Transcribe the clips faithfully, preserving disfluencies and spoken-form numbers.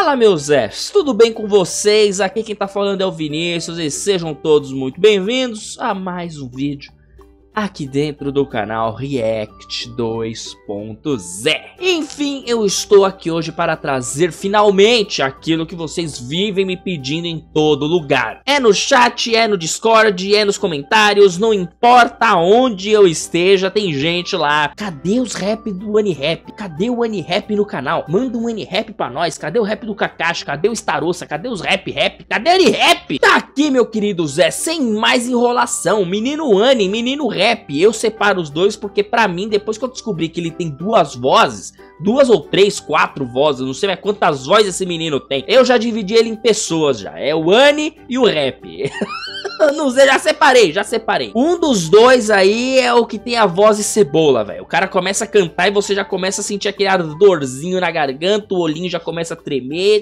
Fala, meus Zés, tudo bem com vocês? Aqui quem tá falando é o Vinícius e sejam todos muito bem-vindos a mais um vídeo aqui dentro do canal React dois ponto zero. Enfim, eu estou aqui hoje para trazer finalmente aquilo que vocês vivem me pedindo em todo lugar. É no chat, é no Discord, é nos comentários, não importa onde eu esteja, tem gente lá. Cadê os rap do AniRap? Cadê o AniRap no canal? Manda um AniRap pra nós. Cadê o rap do Kakashi? Cadê o Starossa? Cadê os rap rap? Cadê o AniRap? Tá aqui, meu querido Zé, sem mais enrolação. Menino Ani, menino rap. Eu separo os dois porque pra mim, depois que eu descobri que ele tem duas vozes, duas ou três, quatro vozes, não sei mais quantas vozes esse menino tem, eu já dividi ele em pessoas já. É o Ani e o rap. Não sei, já separei, já separei. Um dos dois aí é o que tem a voz de cebola, velho. O cara começa a cantar e você já começa a sentir aquele ardorzinho na garganta, o olhinho já começa a tremer,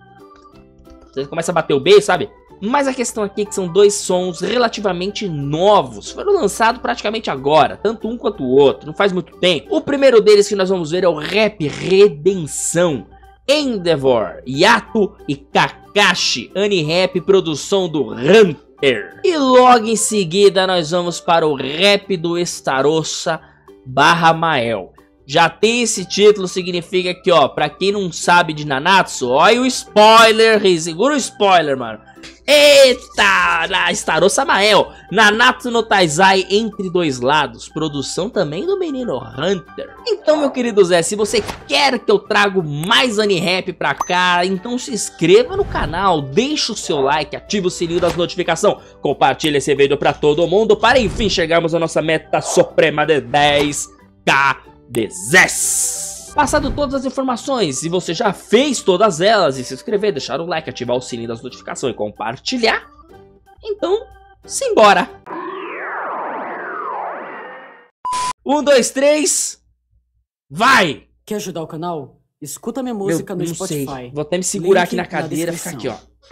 você começa a bater o beijo, sabe? Mas a questão aqui é que são dois sons relativamente novos, foram lançados praticamente agora, tanto um quanto o outro, não faz muito tempo. O primeiro deles que nós vamos ver é o Rap Redenção, Endeavor, Yato e Kakashi, AniRap, produção do Hunter. E logo em seguida nós vamos para o rap do Starossa barra Mael. Já tem esse título, significa que, ó, pra quem não sabe de Nanatsu, olha o spoiler, segura o spoiler, mano. Eita, na Starossa Mael, Nanatsu no Taizai Entre Dois Lados, produção também do menino Hunter. Então, meu querido Zé, se você quer que eu traga mais AniRap pra cá, então se inscreva no canal, deixa o seu like, ativa o sininho das notificações, compartilha esse vídeo pra todo mundo, para enfim chegarmos à nossa meta suprema de dez k de Zés. Passado todas as informações, se você já fez todas elas, e se inscrever, deixar o like, ativar o sininho das notificações e compartilhar, então, simbora! Um, dois, três, vai! Quer ajudar o canal? Escuta minha música Meu, no Spotify. Sei. Vou até me segurar Link aqui na cadeira e ficar aqui, ó.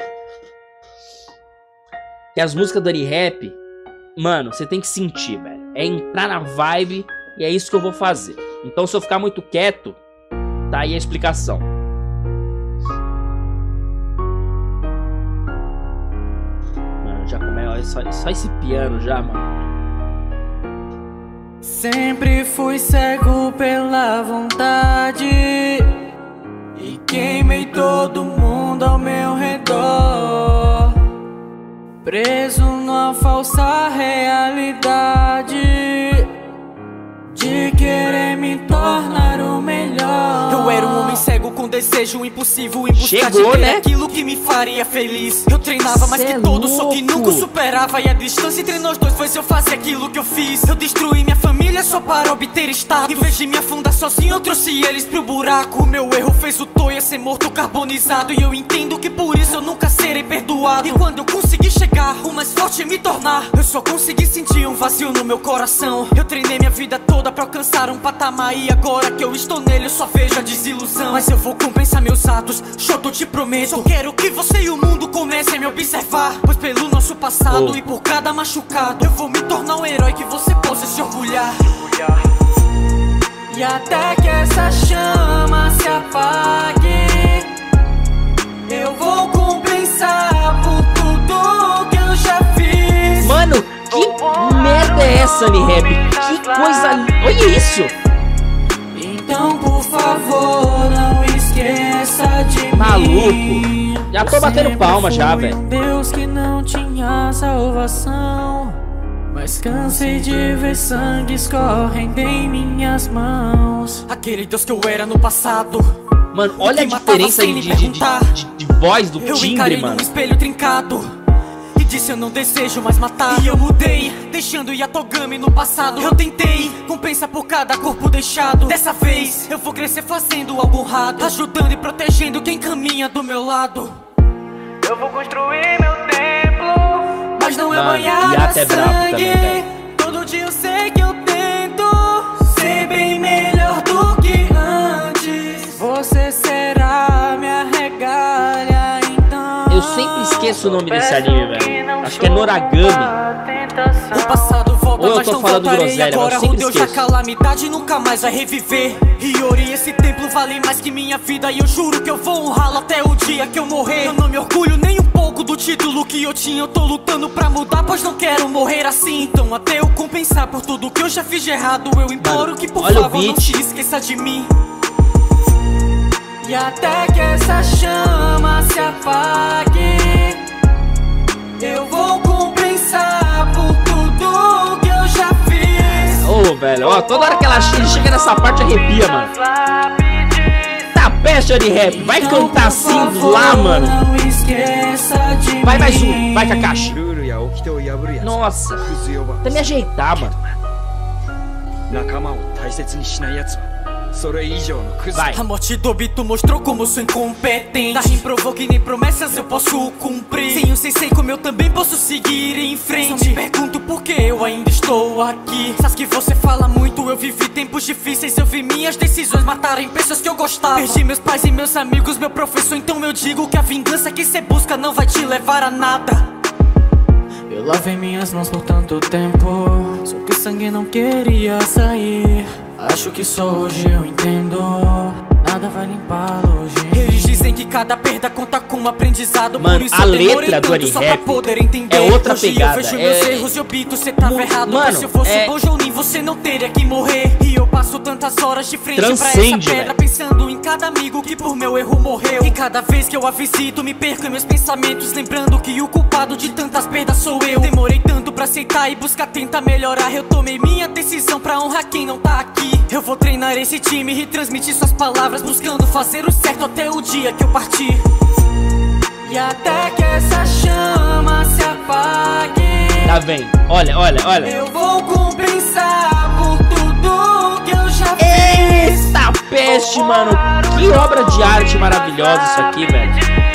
E as músicas do AniRap, mano, você tem que sentir, velho. É entrar na vibe e é isso que eu vou fazer. Então se eu ficar muito quieto, tá aí a explicação. Mano, já começa, olha só, só esse piano já, mano. Sempre fui cego pela vontade e queimei todo mundo ao meu redor, preso numa falsa realidade de querer me tornar o melhor. Eu era um homem cego com desejo impossível em busca Chegou, de ter né? aquilo que me faria feliz. Eu treinava mais Cê que é todos, louco. só que nunca superava. E a distância entre nós dois foi se eu fazer aquilo que eu fiz. Eu destruí minha família só para obter status. Em vez de me afundar sozinho, eu trouxe eles pro buraco. O meu erro fez o Toya ser morto carbonizado, e eu entendo que por isso eu nunca serei perdoado. E quando eu consegui chegar, o mais forte me tornar, eu só consegui sentir um vazio no meu coração. Eu treinei minha vida toda pra alcançar um patamar, e agora que eu estou nele eu só vejo a desilusão. Mas eu vou compensar meus atos, Shoto, te prometo. Só quero que você e o mundo comecem a me observar, pois pelo nosso passado oh. e por cada machucado, eu vou me tornar um herói que você possa se orgulhar. E até que essa chama se apague, eu vou compensar por tudo que eu já fiz. Mano, que merda é essa, AniRap? Que coisa... Olha isso! Então, por favor, não esqueça de Maluco. mim. Já tô batendo palma já, velho. Deus que não tinha salvação, mas cansei de ver sangue escorrendo em minhas mãos. Aquele Deus que eu era no passado. Mano, olha a diferença de, de, de, de, de voz do eu timbre, encarei mano. num espelho trincado e disse eu não desejo mais matar. E eu mudei, deixando Yatogami no passado. Eu tentei, compensa por cada corpo deixado. Dessa vez, eu vou crescer fazendo algo honrado, ajudando e protegendo quem caminha do meu lado. Eu vou construir meu templo, mas não é banhado a sangue. Todo dia eu sei que eu tento ser bem melhor do que antes. Você será minha regalha, então. Eu sempre esqueço o nome desse anime, velho. Acho que é Noragami. O passado volta, Ou eu mas tô não falando voltarei. groselha, Agora mas eu sempre rodeu já esqueço. calamidade, nunca mais vai reviver. Iori, esse templo vale mais que minha vida, e eu juro que eu vou honrá-lo até o dia que eu morrer. Eu não me orgulho nem um pouco do título que eu tinha. Eu tô lutando pra mudar, pois não quero morrer assim. Então até eu compensar por tudo que eu já fiz de errado, eu imploro que por olha o favor não beat. se esqueça de mim. E até que essa chama se apague, eu vou compensar por tudo que eu já fiz. Ô, oh, velho, ó, toda hora que ela chega, chega nessa parte arrepia, mano. Tá peste de rap, vai Então, cantar assim favor, lá, mano. não esqueça de Vai mais mim. um, vai Kakashi. Nossa, até me ajeitar, mano. Vai. A morte do Obito mostrou como sou incompetente. Da rim provou que nem promessas eu posso cumprir. Sem o sensei como eu também posso seguir em frente. Só me pergunto por que eu ainda estou aqui. Sasuke, você fala muito, eu vivi tempos difíceis. Eu vi minhas decisões matarem pessoas que eu gostava. Perdi meus pais e meus amigos, meu professor. Então eu digo que a vingança que cê busca não vai te levar a nada. Eu lavei minhas mãos por tanto tempo, só que o sangue não queria sair. Acho que só hoje eu entendo, nada vai limpá-lo hoje. Eles dizem que cada perda conta com um aprendizado. Mano, por isso a eu demorei letra do tanto só pra Anihap poder entender. é outra Hoje pegada, eu vejo é- meus erros e Obito, cê tava Mu- errado. mano, Mas se eu fosse é- bom Jounin, você não teria que morrer. E eu passo tantas horas de frente Transcende, pra essa pedra, velho. pensando em cada amigo que por meu erro morreu. E cada vez que eu a visito, me perco em meus pensamentos, lembrando que o culpado de tantas perdas sou eu. Demorei tanto pra aceitar e buscar tentar melhorar. Eu tomei minha decisão pra honrar quem não tá aqui. Eu vou treinar esse time e transmitir suas palavras, buscando fazer o certo até o dia que eu partir. E até que essa chama se apague, Tá vendo? Olha, olha, olha. eu vou compensar por tudo que eu já fiz. Eita peste, mano. Que obra de arte maravilhosa isso aqui, velho.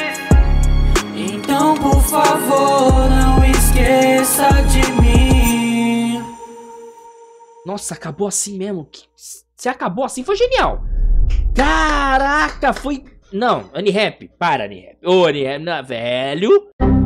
Então, por favor, não esqueça de mim. Nossa, acabou assim mesmo. Que- Se acabou assim, foi genial. Caraca, foi... Não, Anihap, para, Anihap. Ô, Anihap, não, velho.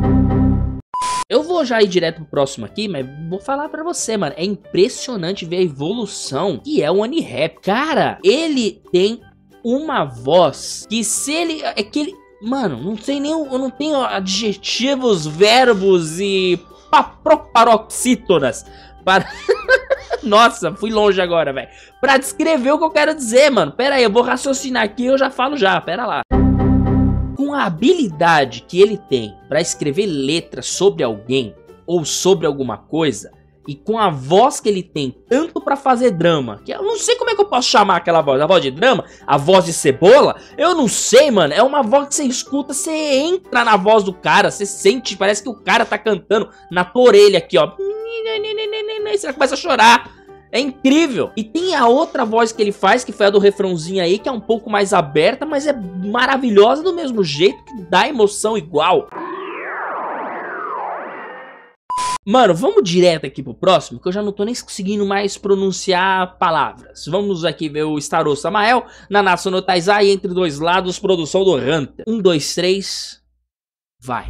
Eu vou já ir direto pro próximo aqui, mas vou falar pra você, mano. É impressionante ver a evolução que é o Anihap. Cara, ele tem uma voz que se ele... É que ele... Mano, não sei nem... Eu não tenho adjetivos, verbos e... paroxítonas para... Nossa, fui longe agora, velho. Pra descrever o que eu quero dizer, mano. Pera aí, eu vou raciocinar aqui e eu já falo já, pera lá. Com a habilidade que ele tem pra escrever letras sobre alguém ou sobre alguma coisa, e com a voz que ele tem tanto pra fazer drama, que eu não sei como é que eu posso chamar aquela voz, a voz de drama, a voz de cebola, eu não sei, mano, é uma voz que você escuta, você entra na voz do cara, você sente, parece que o cara tá cantando na tua orelha aqui, ó, você começa a chorar. É incrível. E tem a outra voz que ele faz, que foi a do refrãozinho aí, que é um pouco mais aberta, mas é maravilhosa do mesmo jeito, que dá emoção igual. Mano, vamos direto aqui pro próximo, que eu já não tô nem conseguindo mais pronunciar palavras. Vamos aqui ver o Starô Samael, Nanatsu no Taizai, Entre Dois Lados, produção do Hunter. Um, dois, três, vai.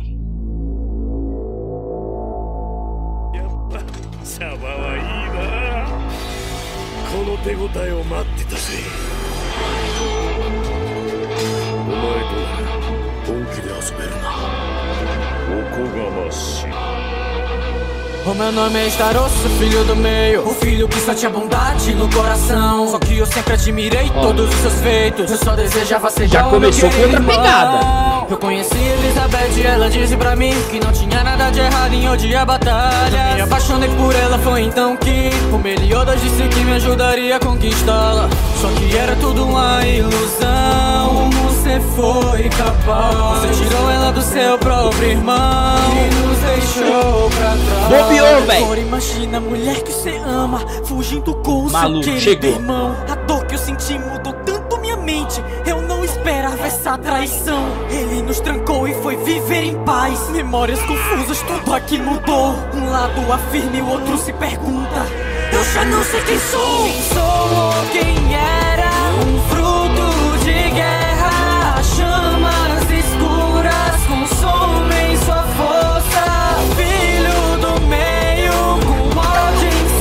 O meu nome é Starosso, filho do meio, o filho que só tinha bondade no coração. Só que eu sempre admirei Ó. todos os seus feitos, eu só desejava ser Já igual começou ao meu com outra irmão. pegada. Eu conheci Elizabeth e ela disse pra mim que não tinha nada de errado em odiar batalhas. Me apaixonei por ela, foi então que o Meliodas disse que me ajudaria a conquistá-la. Só que era tudo uma ilusão. Como você foi capaz? Você tirou ela do seu próprio irmão e nos deixou pra trás. Bobeou, véi. Agora imagina a mulher que você ama fugindo com o Maluco, seu querido chegou. irmão. A dor que eu senti mudou tanto minha mente, eu não esperava essa traição. Ele nos trancou e foi viver em paz. Memórias confusas, tudo aqui mudou. Um lado afirma e o outro se pergunta: eu já não sei quem sou. Quem sou ou quem era? Um fruto de guerra. Chamas escuras consomem sua força. Filho do meio, com ódio em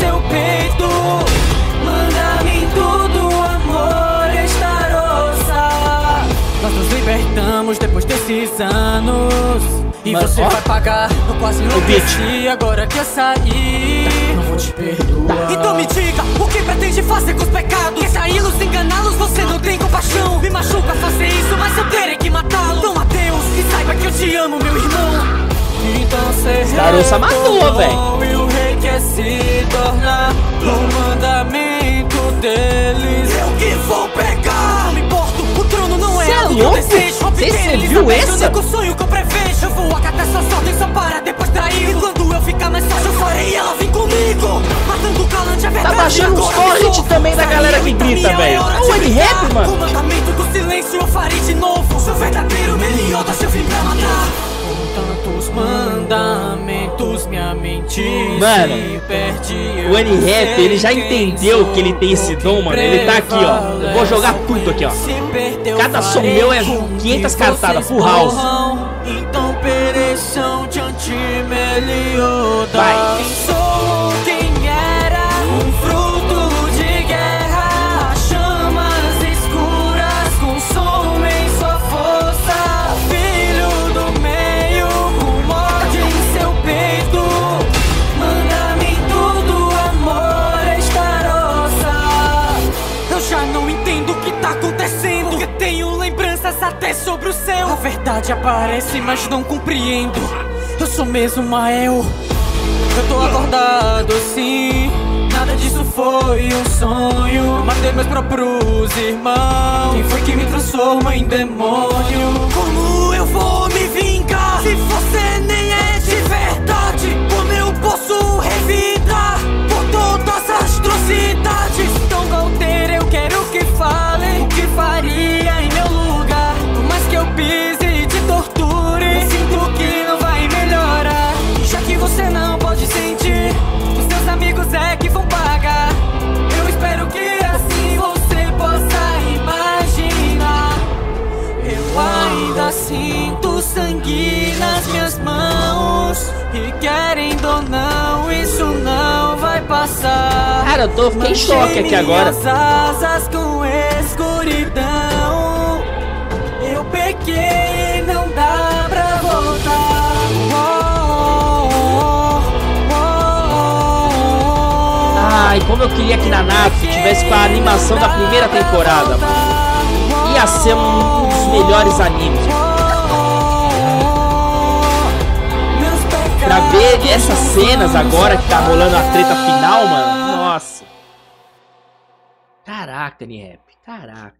enfrentamos depois desses anos. E Mas, você ó, vai pagar. Eu quase enlouqueci, agora que eu saí, não vou te perdoar. Então me diga, o que pretende fazer com os pecados? Quer caí-los, enganá-los, você não tem compaixão. Me machuca fazer isso, mas eu terei que matá-lo. Então adeus, e saiba que eu te amo, meu irmão. Então cê Caroça matou, velho. E o rei quer se tornar o mandamento deles. Eu que vou pegar. Não me importo, o trono não é algo que eu desejo. Você viu essa? O sonho que eu prevejo. Eu vou acatar suas ordens só para depois trair. E quando eu ficar mais forte eu farei ela vir comigo. Matando o calante, a verdade. Tá baixando os torrent também da galera que grita, velho. O N-Rap, mano. O mandamento do silêncio eu farei de novo. Sou verdadeiro Meliodas, eu vim pra matar. Com tantos mandamentos minha mente mano, se perde. o N-Rap, ele já entendeu que ele tem esse dom, mano. Ele tá aqui, ó. Eu vou jogar tudo aqui, ó. Cada som meu é quinhentas cartadas, full house. Então pereçam diante Meliodas. Vai. Sou quem era, um fruto de guerra. Chamas escuras consomem sua força. Filho do meio, com morte em seu peito. Manda-me tudo, amor, estarossa. Eu já não entendo o que tá acontecendo, porque tenho lembranças até sobre o céu. A verdade aparece, mas não compreendo. Eu sou mesmo Mael. Eu tô acordado sim, nada disso foi um sonho. Eu matei meus próprios irmãos. Quem foi que me transforma em demônio? Como eu vou me vingar se você nem é de verdade? Como eu posso revidar por todas as atrocidades? Então Galter, eu quero que fale o que faria em meu lugar. Por mais que eu pise e te torture, eu sinto que não vai melhorar. Já que você não pode sentir, os seus amigos é que vão pagar. Eu espero que assim você possa imaginar. Eu ainda sinto sangue nas minhas mãos, e querendo ou não, isso não vai passar. Cara, eu tô fiquei em choque aqui agora. Manchei minhas asas com escuridão. Eu pequei, não dá pra voltar. Ai, como eu queria que na Naruto tivesse com a animação da primeira temporada, mano. Ia ser um dos melhores animes. Pra ver essas cenas agora que tá rolando a treta final, mano. Nossa. Caraca, N-Rap. Caraca.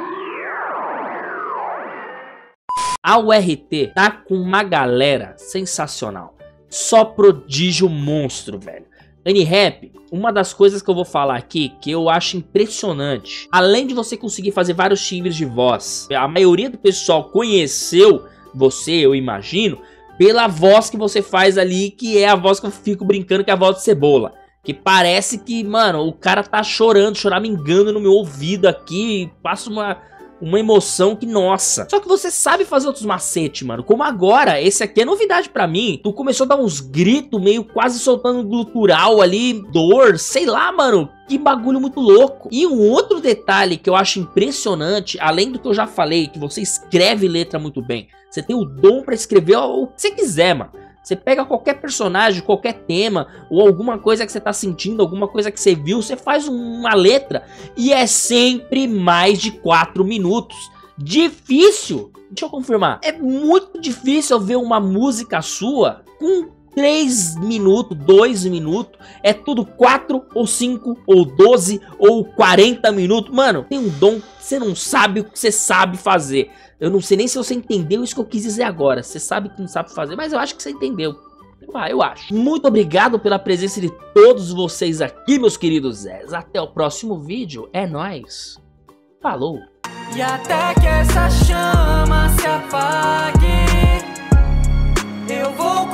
A U R T tá com uma galera sensacional. Só prodígio monstro, velho. N-Rap, uma das coisas que eu vou falar aqui que eu acho impressionante, além de você conseguir fazer vários timbres de voz, a maioria do pessoal conheceu você, eu imagino, pela voz que você faz ali, que é a voz que eu fico brincando, que é a voz de Cebola. Que parece que, mano, o cara tá chorando, choramingando no meu ouvido aqui, passa uma... uma emoção que, nossa. Só que você sabe fazer outros macetes, mano. Como agora, esse aqui é novidade pra mim. Tu começou a dar uns gritos, meio quase soltando um glutural ali, dor, sei lá, mano. Que bagulho muito louco. E um outro detalhe que eu acho impressionante, além do que eu já falei, que você escreve letra muito bem. Você tem o dom pra escrever o que você quiser, mano. Você pega qualquer personagem, qualquer tema, ou alguma coisa que você tá sentindo, alguma coisa que você viu, você faz uma letra e é sempre mais de quatro minutos. Difícil, deixa eu confirmar, é muito difícil eu ver uma música sua com três minutos, dois minutos, é tudo quatro ou cinco ou doze ou quarenta minutos. Mano, tem um dom que você não sabe o que você sabe fazer. Eu não sei nem se você entendeu isso que eu quis dizer agora. Você sabe que não sabe fazer, mas eu acho que você entendeu. Ah, eu acho. Muito obrigado pela presença de todos vocês aqui, meus queridos Zés. Até o próximo vídeo. É nóis. Falou. E até que essa chama se apague, eu vou